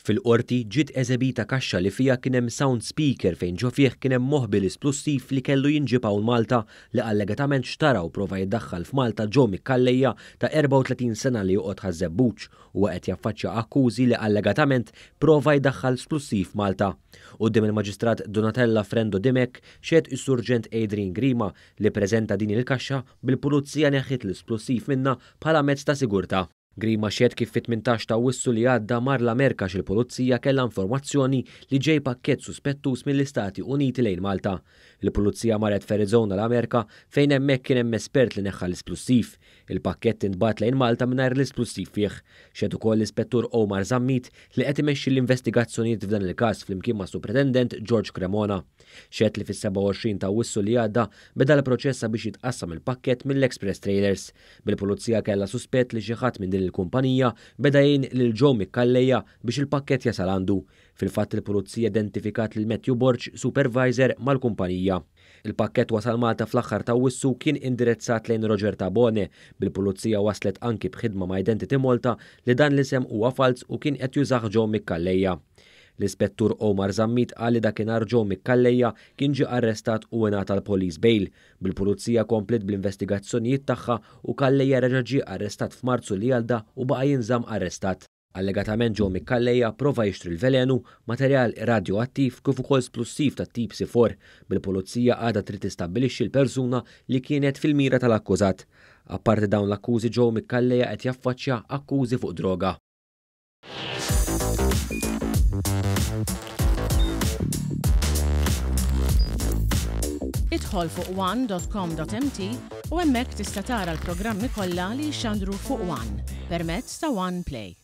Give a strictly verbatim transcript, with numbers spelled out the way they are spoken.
Fil-qorti ġiet eżebita kaxxa li fiha kien hemm sound speaker fejn ġo fih kien hemm moħbil esplussiv li kellu jinġib hawn Malta li allegatament xtara u prova jiddaħħal f'Malta Joe McCallejja ta' erba' u tletin sena li joqgħod ħażebbuġ u qed jaffaċċja akkużi li allegatament prova jdaħħal splussiv Malta. Quddiem il-Maġistrat Donatella Frendo Dimek xed is-Surġent Adrian Grima li preżenta din il-kaxxa bil-Pulizija neħħit l-esplussiv minnha bħala mezz ta' sigurtà. Grima xed kif fit-tmintax ta' Awwissu li għadda mar l-Amerika xil-Pulizija kellha informazzjoni li ġej pakkett suspettus mill-Istati Uniti lejn Malta. Il-Pulizija marret f'Arizona l-Amerika fejn hemmhekk kien hemm espert li neħħa l-esplussiv. Il-pakkett intbagħat lejn Malta mingħajr l-esplussiv fih. Xed ukoll l-Ispettur Omar Zammit li qed imexxi l-investigazzjonijiet f'dan il-każ flimkien ma' Supretendent George Cremona. Xed li fis-seba' u għoxrin ta' Awwissu li għadda beda l-proċessa biex jitqassam il-pakkett mill-Express Trailers. Bil-Pulizija kellha suspett li xi ħadd minn din il-kumpanija beda jgħin lil Joe McCallejja biex il-pakkett jasal għandu. Fil-fatt il-Pulizija identifikat lil Matthew Borch, supervisor mal-kumpanija. Il-pakkett wasal Malta fl-aħħar ta' Awwissu kien indirizzat lejn Roger Tabone. Bil-Pulizija waslet anki b'ħidma ma' Identity Malta li dan l-isem huwa fals u kien qed jużah Joe McCallejja. L-Ispettur Omar Zammit qal li dakinhar Joe McCallejja kien ġie arrestat u ngħata l-police bail. Bil-Pulizija komplet bl-investigazzjonijiet tagħha u Kallejja reġa' ġie arrestat f'Marzu li għadda u baqa' jinżamm arrestat. Allegatament Joe McCallejja prova jixtri l-velenu, materjal radioattiv kif ukoll splussiv tat-tip C four. Bil-Pulizija għadha trid tistabbilixxi l-persuna li kienet fil-mira tal-akkużat. Apparti dawn l-akkużi Joe McCallejja qed jaffaċċja akkużi fuq droga. Idħol fuq one dot com dot m t u hemmhekk tista' tara l-programmi kollha li jxandru fuq One permezz ta' One Play.